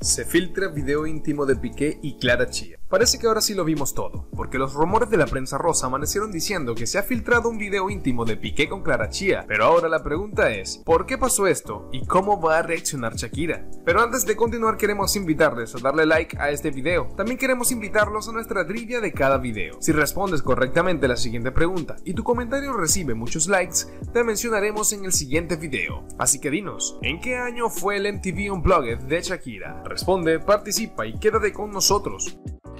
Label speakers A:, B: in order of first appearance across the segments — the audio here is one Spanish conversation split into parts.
A: Se filtra video íntimo de Piqué y Clara Chía. Parece que ahora sí lo vimos todo, porque los rumores de la prensa rosa amanecieron diciendo que se ha filtrado un video íntimo de Piqué con Clara Chía. Pero ahora la pregunta es, ¿por qué pasó esto? ¿Y cómo va a reaccionar Shakira? Pero antes de continuar queremos invitarles a darle like a este video. También queremos invitarlos a nuestra trivia de cada video. Si respondes correctamente la siguiente pregunta y tu comentario recibe muchos likes, te mencionaremos en el siguiente video. Así que dinos, ¿en qué año fue el MTV Unplugged de Shakira? Responde, participa y quédate con nosotros.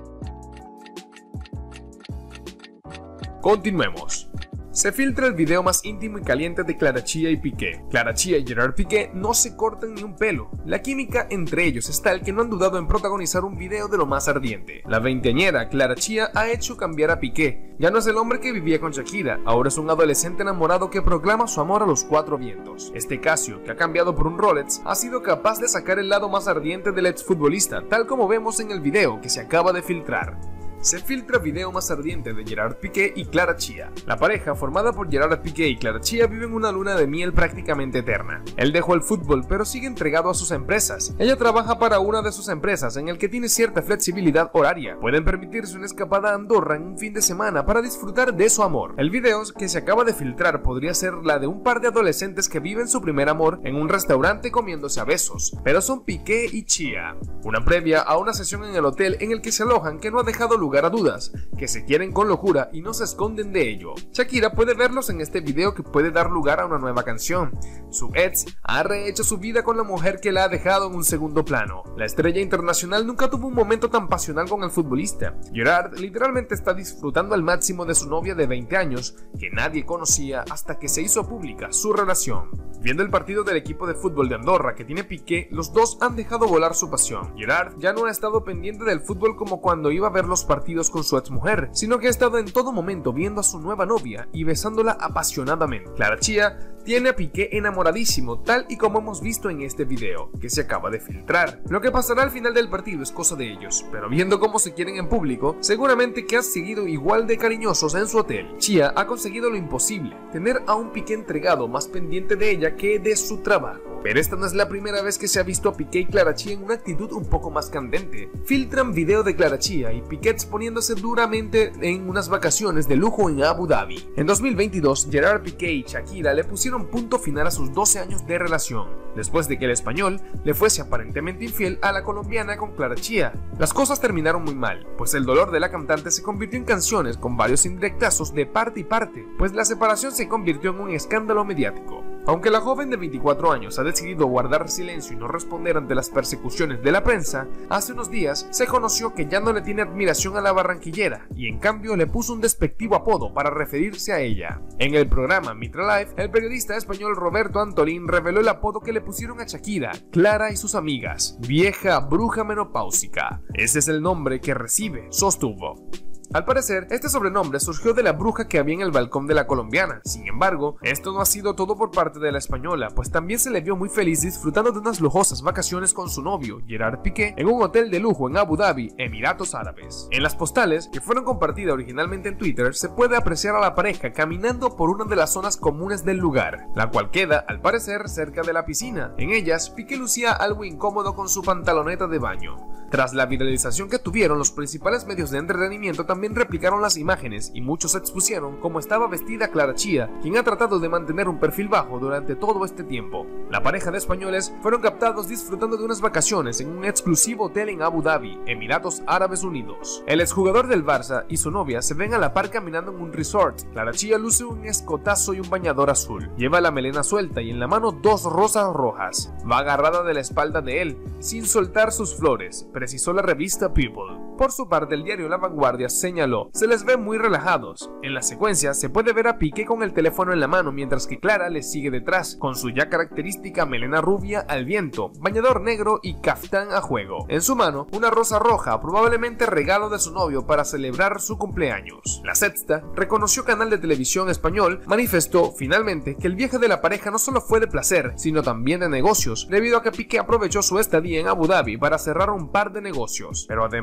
A: Continuemos. Se filtra el video más íntimo y caliente de Clara Chía y Piqué. Clara Chía y Gerard Piqué no se cortan ni un pelo. La química entre ellos es tal que no han dudado en protagonizar un video de lo más ardiente. La veinteañera Clara Chía ha hecho cambiar a Piqué. Ya no es el hombre que vivía con Shakira, ahora es un adolescente enamorado que proclama su amor a los cuatro vientos. Este Casio, que ha cambiado por un Rolex, ha sido capaz de sacar el lado más ardiente del exfutbolista, tal como vemos en el video que se acaba de filtrar. Se filtra video más ardiente de Gerard Piqué y Clara Chía. La pareja, formada por Gerard Piqué y Clara Chía, vive en una luna de miel prácticamente eterna. Él dejó el fútbol, pero sigue entregado a sus empresas. Ella trabaja para una de sus empresas, en el que tiene cierta flexibilidad horaria. Pueden permitirse una escapada a Andorra en un fin de semana para disfrutar de su amor. El video que se acaba de filtrar podría ser la de un par de adolescentes que viven su primer amor en un restaurante comiéndose a besos, pero son Piqué y Chía. Una previa a una sesión en el hotel en el que se alojan que no ha dejado lugar a dudas, que se quieren con locura y no se esconden de ello. Shakira puede verlos en este video que puede dar lugar a una nueva canción. Su ex ha rehecho su vida con la mujer que la ha dejado en un segundo plano. La estrella internacional nunca tuvo un momento tan pasional con el futbolista. Gerard literalmente está disfrutando al máximo de su novia de 20 años, que nadie conocía hasta que se hizo pública su relación. Viendo el partido del equipo de fútbol de Andorra que tiene Piqué, los dos han dejado volar su pasión. Gerard ya no ha estado pendiente del fútbol como cuando iba a ver los partidos con su exmujer, sino que ha estado en todo momento viendo a su nueva novia y besándola apasionadamente. Clara Chía tiene a Piqué enamoradísimo, tal y como hemos visto en este video, que se acaba de filtrar. Lo que pasará al final del partido es cosa de ellos, pero viendo cómo se quieren en público, seguramente que han seguido igual de cariñosos en su hotel. Chía ha conseguido lo imposible, tener a un Piqué entregado más pendiente de ella que de su trabajo. Pero esta no es la primera vez que se ha visto a Piqué y Clara Chía en una actitud un poco más candente. Filtran video de Clara Chía y Piqué exponiéndose duramente en unas vacaciones de lujo en Abu Dhabi. En 2022, Gerard Piqué y Shakira le pusieron punto final a sus 12 años de relación, después de que el español le fuese aparentemente infiel a la colombiana con Clara Chía. Las cosas terminaron muy mal, pues el dolor de la cantante se convirtió en canciones con varios indirectazos de parte y parte, pues la separación se convirtió en un escándalo mediático. Aunque la joven de 24 años ha decidido guardar silencio y no responder ante las persecuciones de la prensa, hace unos días se conoció que ya no le tiene admiración a la barranquillera y en cambio le puso un despectivo apodo para referirse a ella. En el programa Mitra Live, el periodista español Roberto Antolín reveló el apodo que le pusieron a Shakira, Clara y sus amigas: vieja bruja menopáusica. Ese es el nombre que recibe, sostuvo. Al parecer, este sobrenombre surgió de la bruja que había en el balcón de la colombiana. Sin embargo, esto no ha sido todo por parte de la española, pues también se le vio muy feliz disfrutando de unas lujosas vacaciones con su novio, Gerard Piqué, en un hotel de lujo en Abu Dhabi, Emiratos Árabes. En las postales, que fueron compartidas originalmente en Twitter, se puede apreciar a la pareja caminando por una de las zonas comunes del lugar, la cual queda, al parecer, cerca de la piscina. En ellas, Piqué lucía algo incómodo con su pantaloneta de baño. Tras la viralización que tuvieron, los principales medios de entretenimiento también replicaron las imágenes y muchos expusieron cómo estaba vestida Clara Chía, quien ha tratado de mantener un perfil bajo durante todo este tiempo. La pareja de españoles fueron captados disfrutando de unas vacaciones en un exclusivo hotel en Abu Dhabi, Emiratos Árabes Unidos. El exjugador del Barça y su novia se ven a la par caminando en un resort. Clara Chía luce un escotazo y un bañador azul. Lleva la melena suelta y en la mano dos rosas rojas. Va agarrada de la espalda de él, sin soltar sus flores, precisó la revista People. Por su parte, el diario La Vanguardia señaló: se les ve muy relajados. En la secuencia se puede ver a Piqué con el teléfono en la mano mientras que Clara le sigue detrás, con su ya característica melena rubia al viento, bañador negro y caftán a juego. En su mano, una rosa roja, probablemente regalo de su novio para celebrar su cumpleaños. La Sexta, reconocido canal de televisión español, manifestó finalmente que el viaje de la pareja no solo fue de placer, sino también de negocios, debido a que Piqué aprovechó su estadía en Abu Dhabi para cerrar un par de negocios. Pero además de eso,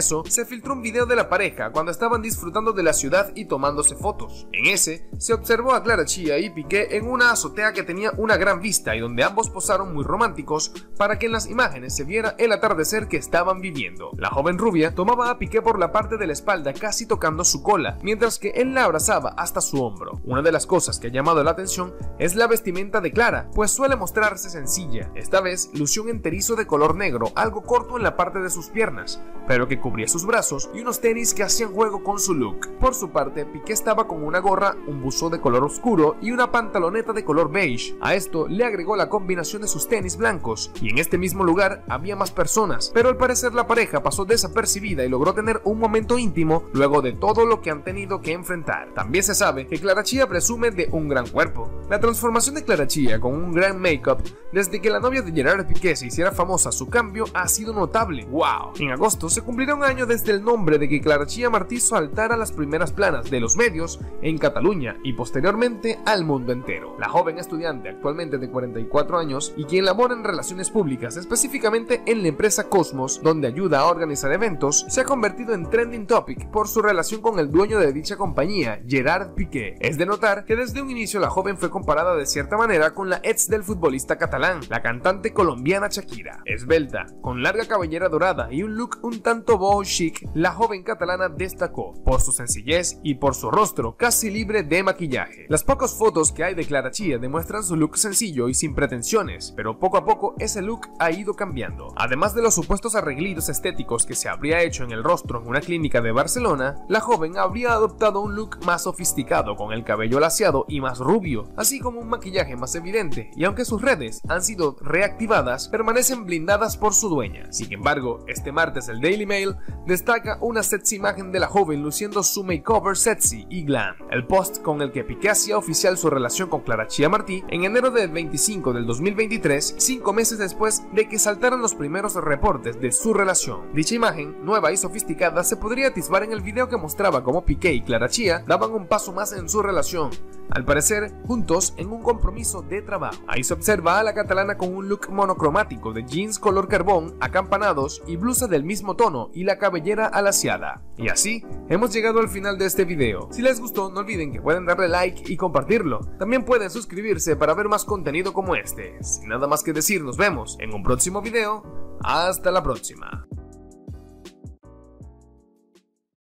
A: eso, se filtró un video de la pareja cuando estaban disfrutando de la ciudad y tomándose fotos. En ese, se observó a Clara Chia y Piqué en una azotea que tenía una gran vista y donde ambos posaron muy románticos para que en las imágenes se viera el atardecer que estaban viviendo. La joven rubia tomaba a Piqué por la parte de la espalda casi tocando su cola, mientras que él la abrazaba hasta su hombro. Una de las cosas que ha llamado la atención es la vestimenta de Clara, pues suele mostrarse sencilla. Esta vez lució un enterizo de color negro, algo corto en la parte de sus piernas, pero que cubría sus brazos, y unos tenis que hacían juego con su look. Por su parte, Piqué estaba con una gorra, un buzo de color oscuro y una pantaloneta de color beige. A esto le agregó la combinación de sus tenis blancos, y en este mismo lugar había más personas, pero al parecer la pareja pasó desapercibida y logró tener un momento íntimo luego de todo lo que han tenido que enfrentar. También se sabe que Clara Chia presume de un gran cuerpo. La transformación de Clara Chia con un gran make-up desde que la novia de Gerard Piqué se hiciera famosa, su cambio ha sido notable. ¡Wow! En agosto se cumplirá un año desde el nombre de que Clara Chia Martí saltara a las primeras planas de los medios en Cataluña y posteriormente al mundo entero. La joven estudiante, actualmente de 44 años y quien labora en relaciones públicas, específicamente en la empresa Cosmos, donde ayuda a organizar eventos, se ha convertido en trending topic por su relación con el dueño de dicha compañía, Gerard Piqué. Es de notar que desde un inicio la joven fue comparada de cierta manera con la ex del futbolista catalán, la cantante colombiana Shakira. Esbelta, con larga cabellera dorada y un look un tanto boho chic, la joven catalana destacó por su sencillez y por su rostro casi libre de maquillaje. Las pocas fotos que hay de Clara Chia demuestran su look sencillo y sin pretensiones, pero poco a poco ese look ha ido cambiando. Además de los supuestos arreglitos estéticos que se habría hecho en el rostro en una clínica de Barcelona, la joven habría adoptado un look más sofisticado con el cabello laciado y más rubio, así como un maquillaje más evidente, y aunque sus redes han sido reactivadas, permanecen blindadas por su dueña. Sin embargo, este martes el Daily Mail destaca una sexy imagen de la joven luciendo su makeover sexy y glam. El post con el que Piqué hacía oficial su relación con Clara Chia Martí en enero del 25 del 2023, 5 meses después de que saltaran los primeros reportes de su relación. Dicha imagen, nueva y sofisticada, se podría atisbar en el video que mostraba cómo Piqué y Clara Chia daban un paso más en su relación, al parecer juntos en un compromiso de trabajo. Ahí se observa a la catalana con un look monocromático de jeans color carbón, acampanados y blusa del mismo tono y la cabellera alaciada. Y así hemos llegado al final de este video. Si les gustó, no olviden que pueden darle like y compartirlo. También pueden suscribirse para ver más contenido como este. Sin nada más que decir, nos vemos en un próximo video. Hasta la próxima.